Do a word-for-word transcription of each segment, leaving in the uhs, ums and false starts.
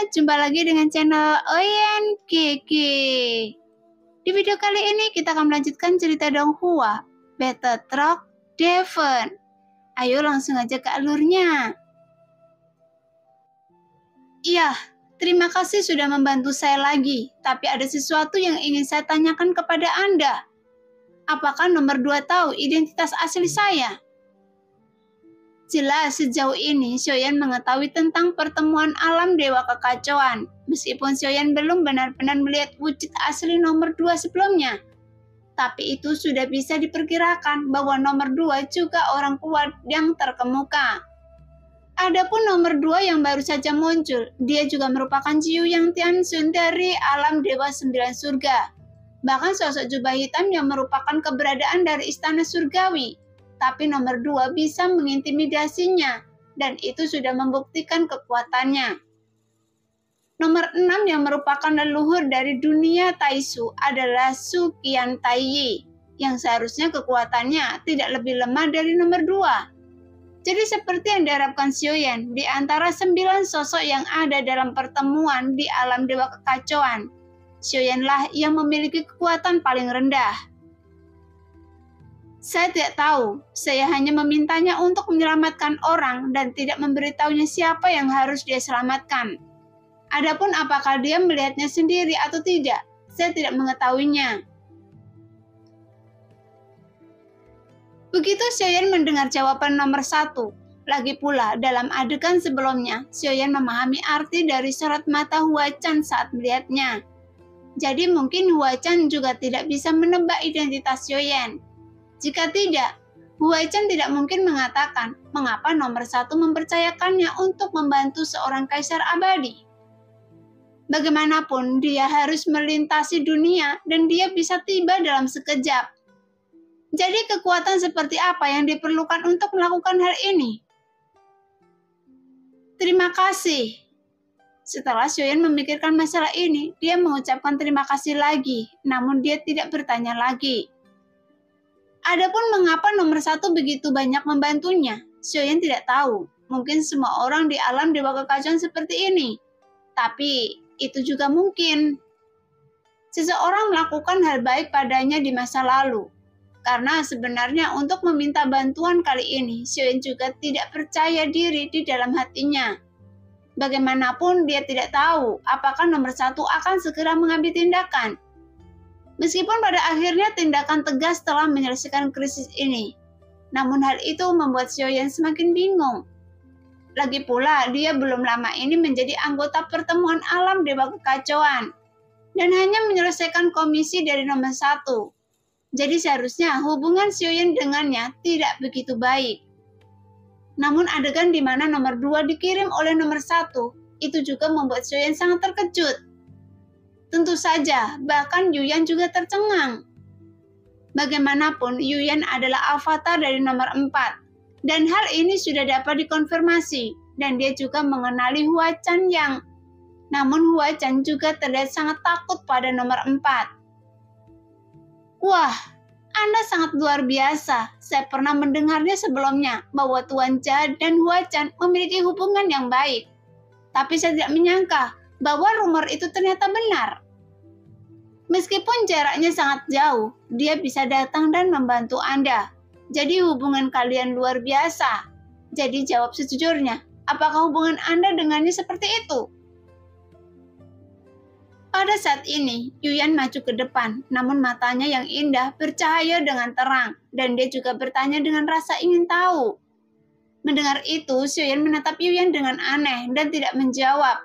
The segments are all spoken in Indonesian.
jumpa lagi dengan channel Oyen Kiki. Di video kali ini kita akan melanjutkan cerita Donghua, Battle Truck Devon. Ayo langsung aja ke alurnya. Iya, terima kasih sudah membantu saya lagi, tapi ada sesuatu yang ingin saya tanyakan kepada Anda. Apakah nomor dua tahu identitas asli saya? Jelas sejauh ini Xiaoyan mengetahui tentang pertemuan alam Dewa Kekacauan, meskipun Xiaoyan belum benar-benar melihat wujud asli nomor dua sebelumnya. Tapi itu sudah bisa diperkirakan bahwa nomor dua juga orang kuat yang terkemuka. Adapun nomor dua yang baru saja muncul, dia juga merupakan Jiu Yang Tianxun dari alam Dewa Sembilan Surga. Bahkan sosok jubah hitam yang merupakan keberadaan dari istana surgawi. Tapi nomor dua bisa mengintimidasinya, dan itu sudah membuktikan kekuatannya. Nomor enam yang merupakan leluhur dari dunia Taisu adalah Su Qian Taiyi, yang seharusnya kekuatannya tidak lebih lemah dari nomor dua. Jadi seperti yang diharapkan Xiaoyan, di antara sembilan sosok yang ada dalam pertemuan di alam Dewa Kekacauan, Xiaoyanlah yang memiliki kekuatan paling rendah. Saya tidak tahu, saya hanya memintanya untuk menyelamatkan orang dan tidak memberitahunya siapa yang harus dia selamatkan. Adapun apakah dia melihatnya sendiri atau tidak, saya tidak mengetahuinya. Begitu Xiaoyan mendengar jawaban nomor satu. Lagi pula, dalam adegan sebelumnya, Xiaoyan memahami arti dari sorot mata Huachan saat melihatnya. Jadi mungkin Huachan juga tidak bisa menebak identitas Xiaoyan. Jika tidak, Huachan tidak mungkin mengatakan mengapa nomor satu mempercayakannya untuk membantu seorang kaisar abadi. Bagaimanapun, dia harus melintasi dunia dan dia bisa tiba dalam sekejap. Jadi kekuatan seperti apa yang diperlukan untuk melakukan hal ini? Terima kasih. Setelah Xiaoyan memikirkan masalah ini, dia mengucapkan terima kasih lagi, namun dia tidak bertanya lagi. Adapun mengapa nomor satu begitu banyak membantunya, Xiaoyan tidak tahu. Mungkin semua orang di alam Dewa Kekacauan seperti ini. Tapi itu juga mungkin seseorang melakukan hal baik padanya di masa lalu. Karena sebenarnya untuk meminta bantuan kali ini, Xiaoyan juga tidak percaya diri di dalam hatinya. Bagaimanapun dia tidak tahu apakah nomor satu akan segera mengambil tindakan. Meskipun pada akhirnya tindakan tegas telah menyelesaikan krisis ini, namun hal itu membuat Xiaoyan semakin bingung. Lagi pula, dia belum lama ini menjadi anggota pertemuan alam Dewa Kekacauan, dan hanya menyelesaikan komisi dari nomor satu. Jadi seharusnya hubungan Xiaoyan dengannya tidak begitu baik. Namun adegan di mana nomor dua dikirim oleh nomor satu, itu juga membuat Xiaoyan sangat terkejut. Tentu saja, bahkan Yuyan juga tercengang. Bagaimanapun, Yuyan adalah avatar dari nomor empat, dan hal ini sudah dapat dikonfirmasi, dan dia juga mengenali Huachan yang. Namun Huachan juga terlihat sangat takut pada nomor empat. Wah, Anda sangat luar biasa. Saya pernah mendengarnya sebelumnya, bahwa Tuan Jia dan Huachan memiliki hubungan yang baik. Tapi saya tidak menyangka bahwa rumor itu ternyata benar. Meskipun jaraknya sangat jauh, dia bisa datang dan membantu Anda. Jadi hubungan kalian luar biasa. Jadi jawab sejujurnya, apakah hubungan Anda dengannya seperti itu? Pada saat ini, Yuyan maju ke depan, namun matanya yang indah bercahaya dengan terang, dan dia juga bertanya dengan rasa ingin tahu. Mendengar itu, Xiaoyan menatap Yuyan dengan aneh dan tidak menjawab.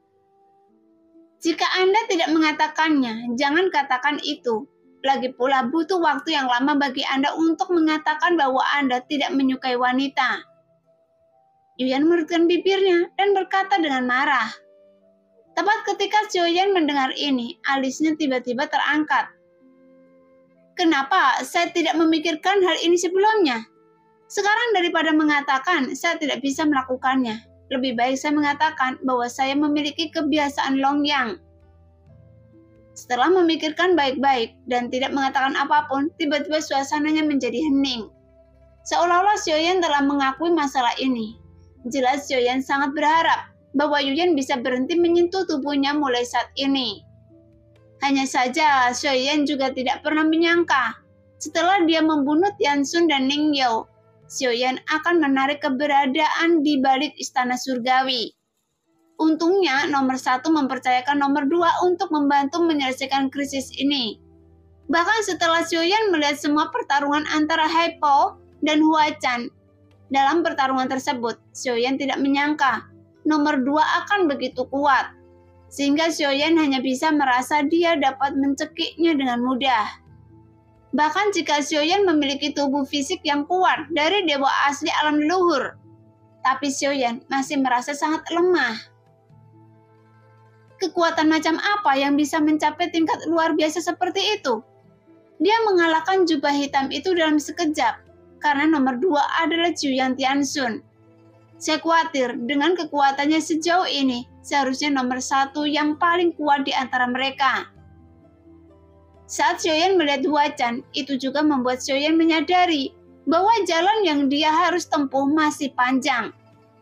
Jika Anda tidak mengatakannya, jangan katakan itu. Lagi pula butuh waktu yang lama bagi Anda untuk mengatakan bahwa Anda tidak menyukai wanita. Yuyan mengerutkan bibirnya dan berkata dengan marah. Tepat ketika Xiaoyan mendengar ini, alisnya tiba-tiba terangkat. Kenapa saya tidak memikirkan hal ini sebelumnya? Sekarang daripada mengatakan saya tidak bisa melakukannya, lebih baik saya mengatakan bahwa saya memiliki kebiasaan longyang. Setelah memikirkan baik-baik dan tidak mengatakan apapun, tiba-tiba suasananya menjadi hening. Seolah-olah Xiaoyan telah mengakui masalah ini. Jelas Xiaoyan sangat berharap bahwa Yuyan bisa berhenti menyentuh tubuhnya mulai saat ini. Hanya saja, Xiaoyan juga tidak pernah menyangka, setelah dia membunuh Tianxun dan Ningyao, Xiaoyan akan menarik keberadaan di balik istana surgawi. Untungnya, nomor satu mempercayakan nomor dua untuk membantu menyelesaikan krisis ini. Bahkan setelah Xiaoyan melihat semua pertarungan antara Hai Po dan Hua Chan, dalam pertarungan tersebut, Xiaoyan tidak menyangka nomor dua akan begitu kuat, sehingga Xiaoyan hanya bisa merasa dia dapat mencekiknya dengan mudah. Bahkan jika Xiaoyan memiliki tubuh fisik yang kuat dari dewa asli alam leluhur, tapi Xiaoyan masih merasa sangat lemah. Kekuatan macam apa yang bisa mencapai tingkat luar biasa seperti itu? Dia mengalahkan jubah hitam itu dalam sekejap, karena nomor dua adalah Juyan Tianxun. Saya khawatir dengan kekuatannya sejauh ini, seharusnya nomor satu yang paling kuat di antara mereka. Saat Xiaoyan melihat Hua Chan, itu juga membuat Xiaoyan menyadari bahwa jalan yang dia harus tempuh masih panjang.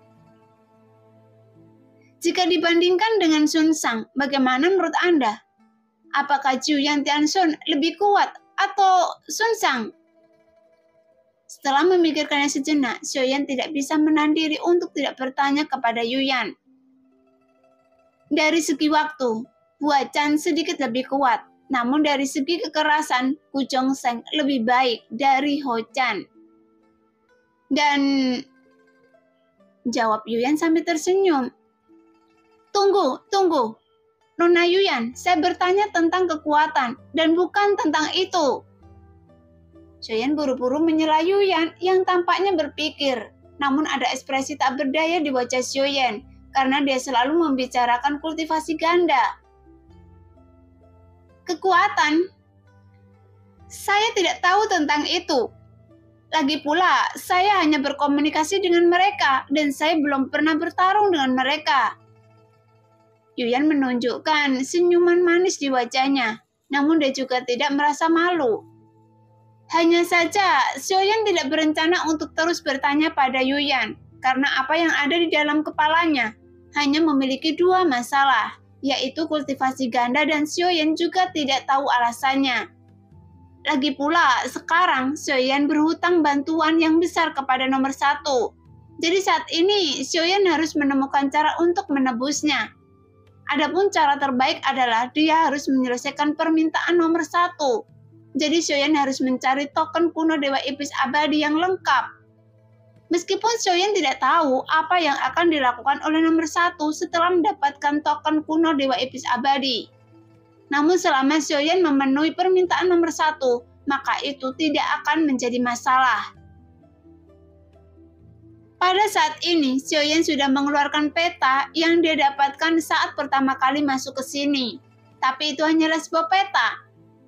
Jika dibandingkan dengan Sun Shang, bagaimana menurut Anda? Apakah Juyan Tianxun lebih kuat atau Sun Shang? Setelah memikirkannya sejenak, Xiaoyan tidak bisa menahan diri untuk tidak bertanya kepada Yuyan. Dari segi waktu, Hua Chan sedikit lebih kuat, namun dari segi kekerasan, Gu Zhongsheng lebih baik dari Ho Chan. Dan jawab Yuyan sambil tersenyum. Tunggu, tunggu. Nona Yuyan, saya bertanya tentang kekuatan dan bukan tentang itu. Xiaoyan buru-buru menyela Yuyan yang tampaknya berpikir, namun ada ekspresi tak berdaya di wajah Xiaoyan karena dia selalu membicarakan kultivasi ganda. Kekuatan? Saya tidak tahu tentang itu. Lagi pula, saya hanya berkomunikasi dengan mereka dan saya belum pernah bertarung dengan mereka. Yuyan menunjukkan senyuman manis di wajahnya, namun dia juga tidak merasa malu. Hanya saja, Xiaoyan tidak berencana untuk terus bertanya pada Yuyan, karena apa yang ada di dalam kepalanya hanya memiliki dua masalah, yaitu kultivasi ganda dan Xiaoyan juga tidak tahu alasannya. Lagi pula, sekarang Xiaoyan berhutang bantuan yang besar kepada nomor satu. Jadi saat ini, Xiaoyan harus menemukan cara untuk menebusnya. Adapun cara terbaik adalah dia harus menyelesaikan permintaan nomor satu. Jadi Xiaoyan harus mencari token kuno Dewa Iblis Abadi yang lengkap. Meskipun Xiaoyan tidak tahu apa yang akan dilakukan oleh nomor satu setelah mendapatkan token kuno Dewa Iblis Abadi. Namun selama Xiaoyan memenuhi permintaan nomor satu, maka itu tidak akan menjadi masalah. Pada saat ini, Xiaoyan sudah mengeluarkan peta yang dia dapatkan saat pertama kali masuk ke sini. Tapi itu hanyalah sebuah peta.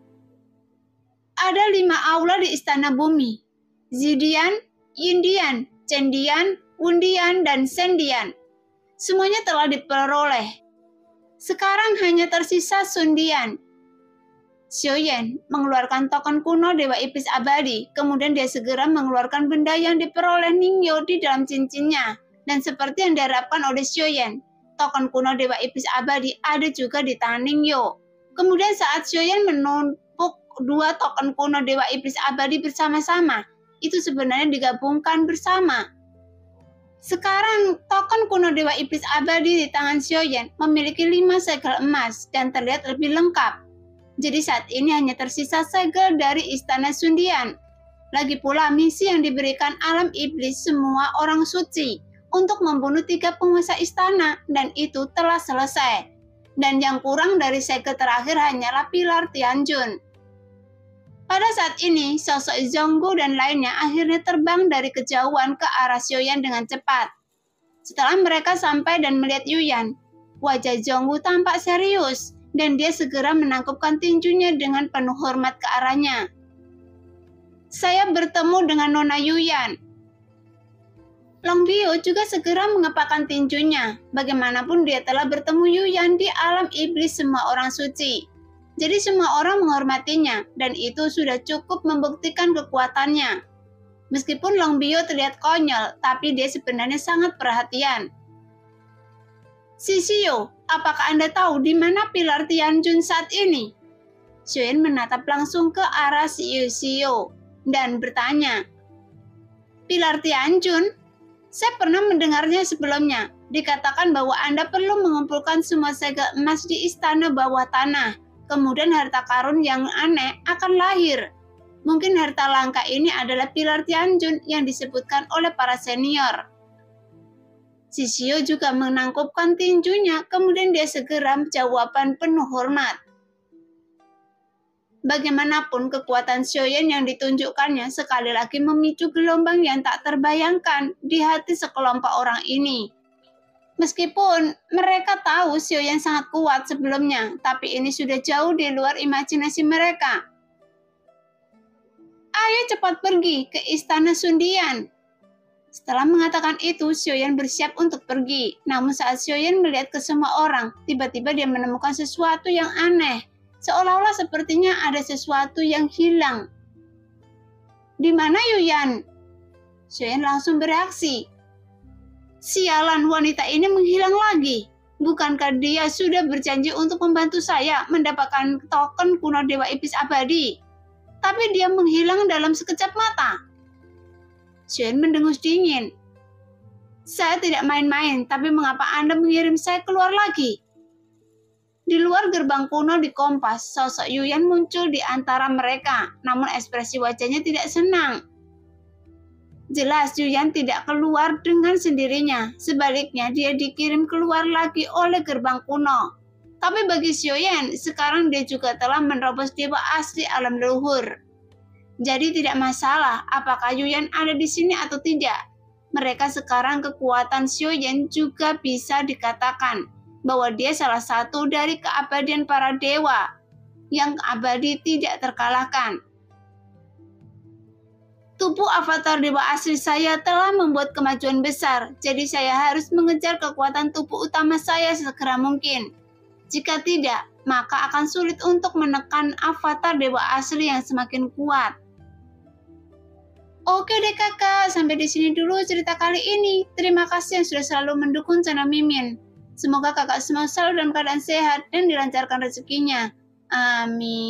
Ada lima aula di Istana Bumi. Zidian, Yindian, Cendian, Wundian, dan Sendian. Semuanya telah diperoleh. Sekarang hanya tersisa Sundian. Xiaoyan mengeluarkan token kuno Dewa Iblis Abadi, kemudian dia segera mengeluarkan benda yang diperoleh Ningyao di dalam cincinnya. Dan seperti yang diharapkan oleh Xiaoyan, token kuno Dewa Iblis Abadi ada juga di tangan Ningyao. Kemudian saat Xiaoyan menumpuk dua token kuno Dewa Iblis Abadi bersama-sama, itu sebenarnya digabungkan bersama. Sekarang, token kuno Dewa Iblis Abadi di tangan Xiaoyan memiliki lima segel emas dan terlihat lebih lengkap. Jadi saat ini hanya tersisa segel dari Istana Sundian. Lagi pula misi yang diberikan alam iblis semua orang suci untuk membunuh tiga penguasa istana dan itu telah selesai. Dan yang kurang dari segel terakhir hanyalah pilar Tianjun. Pada saat ini, sosok Zhonggu dan lainnya akhirnya terbang dari kejauhan ke arah Xiaoyan dengan cepat. Setelah mereka sampai dan melihat Yuyan, wajah Zhonggu tampak serius. Dan dia segera menangkupkan tinjunya dengan penuh hormat ke arahnya. Saya bertemu dengan Nona Yuyan. Long Biu juga segera mengepakkan tinjunya. Bagaimanapun dia telah bertemu Yuyan di alam iblis semua orang suci. Jadi semua orang menghormatinya, dan itu sudah cukup membuktikan kekuatannya. Meskipun Long Biu terlihat konyol, tapi dia sebenarnya sangat perhatian. Sisio, apakah Anda tahu di mana pilar Tianjun saat ini? Xiuyan menatap langsung ke arah Sisio dan bertanya, pilar Tianjun? Saya pernah mendengarnya sebelumnya. Dikatakan bahwa Anda perlu mengumpulkan semua segel emas di istana bawah tanah. Kemudian harta karun yang aneh akan lahir. Mungkin harta langka ini adalah pilar Tianjun yang disebutkan oleh para senior. Sisio juga menangkupkan tinjunya, kemudian dia segera jawaban penuh hormat. Bagaimanapun kekuatan Xiuyan yang ditunjukkannya sekali lagi memicu gelombang yang tak terbayangkan di hati sekelompok orang ini. Meskipun mereka tahu Xiuyan sangat kuat sebelumnya, tapi ini sudah jauh di luar imajinasi mereka. Ayo cepat pergi ke istana Sundian. Setelah mengatakan itu, Xiuyan bersiap untuk pergi. Namun saat Xiuyan melihat ke semua orang, tiba-tiba dia menemukan sesuatu yang aneh. Seolah-olah sepertinya ada sesuatu yang hilang. Di mana Yuyan? Xiuyan langsung bereaksi. Sialan, wanita ini menghilang lagi. Bukankah dia sudah berjanji untuk membantu saya mendapatkan token kuno Dewa Iblis Abadi? Tapi dia menghilang dalam sekejap mata. Xiuyan mendengus dingin. Saya tidak main-main, tapi mengapa Anda mengirim saya keluar lagi? Di luar gerbang kuno di Kompas, sosok Yuyan muncul di antara mereka, namun ekspresi wajahnya tidak senang. Jelas Yuyan tidak keluar dengan sendirinya, sebaliknya dia dikirim keluar lagi oleh gerbang kuno. Tapi bagi Xiuyan, sekarang dia juga telah menerobos dewa asli alam leluhur. Jadi tidak masalah apakah Yuyan ada di sini atau tidak. Mereka sekarang kekuatan Xiuyan juga bisa dikatakan bahwa dia salah satu dari keabadian para dewa yang abadi tidak terkalahkan. Tubuh avatar dewa asli saya telah membuat kemajuan besar, jadi saya harus mengejar kekuatan tubuh utama saya segera mungkin. Jika tidak, maka akan sulit untuk menekan avatar dewa asli yang semakin kuat. Oke deh kakak, sampai di sini dulu cerita kali ini. Terima kasih yang sudah selalu mendukung channel Mimin. Semoga kakak semua selalu dalam keadaan sehat dan dilancarkan rezekinya. Amin.